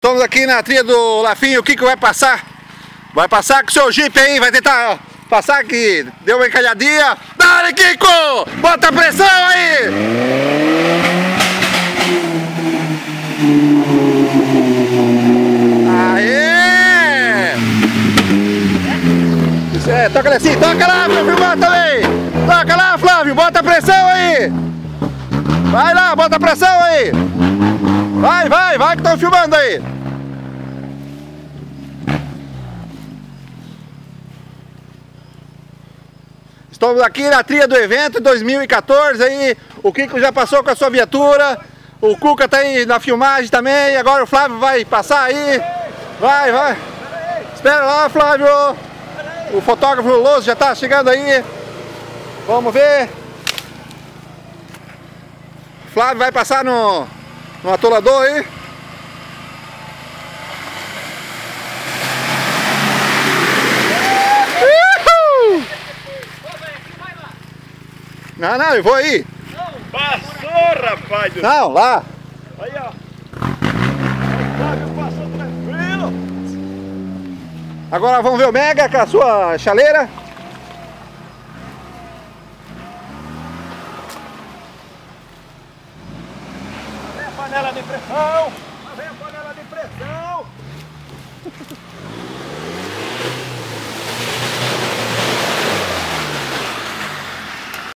Estamos aqui na trilha do Lafinho. O Kiko vai passar? Vai passar com o seu Jeep aí, vai tentar passar aqui. Deu uma encalhadinha. Dale, Kiko! Bota a pressão aí! Aê! Isso é, toca ali assim, toca lá, Flávio, bota também! Toca lá, Flávio, bota a pressão aí! Vai lá, bota a pressão aí! Vai que estão filmando aí! Estamos aqui na trilha do evento 2014 aí, o Kiko já passou com a sua viatura, o Cuca tá aí na filmagem também, agora o Flávio vai passar aí, vai, espera lá, Flávio, o fotógrafo Louso já tá chegando aí, vamos ver, o Flávio vai passar no atolador aí. Não, eu vou aí. Não, passou, rapaz. Não, lá. Aí, ó. Passou tranquilo. Agora vamos ver o Mega com a sua chaleira. Vem a panela de pressão. Vem a panela de pressão.